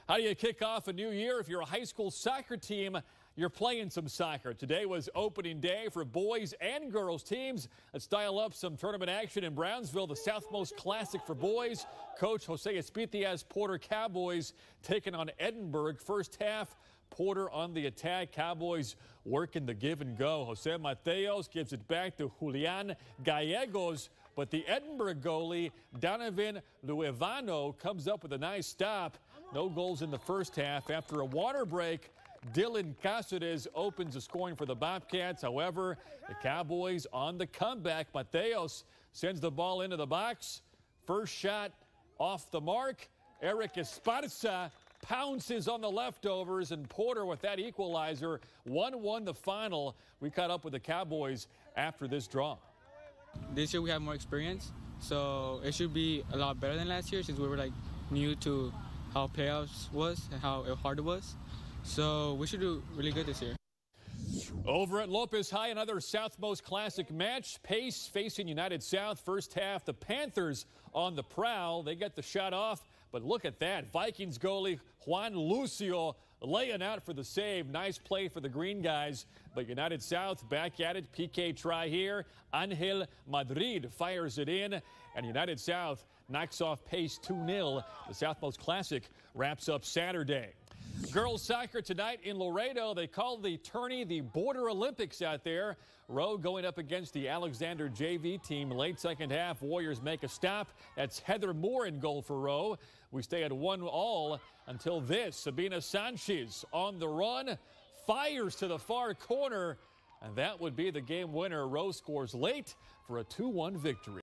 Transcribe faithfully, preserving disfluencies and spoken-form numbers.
How do you kick off a new year? If you're a high school soccer team, you're playing some soccer. Today was opening day for boys and girls teams. Let's dial up some tournament action in Brownsville, the Southmost Classic for boys. Coach Jose Espitias Porter Cowboys taking on Edinburgh. First half, Porter on the attack. Cowboys working the give and go. Jose Mateos gives it back to Julian Gallegos, but the Edinburgh goalie, Donovan Luevano, comes up with a nice stop. No goals in the first half. After a water break, Dylan Cáceres opens the scoring for the Bobcats. However, the Cowboys on the comeback. Mateos sends the ball into the box. First shot off the mark. Eric Esparza pounces on the leftovers, and Porter with that equalizer. one one the final. We caught up with the Cowboys after this draw. This year we have more experience, so it should be a lot better than last year since we were like new to how playoffs was and how hard it was. So we should do really good this year. Over at Lopez High, another Southmost Classic match. Pace facing United South. First half, the Panthers on the prowl. They get the shot off, but look at that. Vikings goalie Juan Lucio laying out for the save. Nice play for the green guys, but United South back at it. P K try here. Angel Madrid fires it in, and United South knocks off Pace two nil. The Southmost Classic wraps up Saturday. Girls soccer tonight in Laredo. They call the tourney the Border Olympics out there. Rowe going up against the Alexander J V team. Late second half, Warriors make a stop. That's Heather Moore in goal for Rowe. We stay at one all until this. Sabina Sanchez on the run, fires to the far corner, and that would be the game winner. Rowe scores late for a two one victory.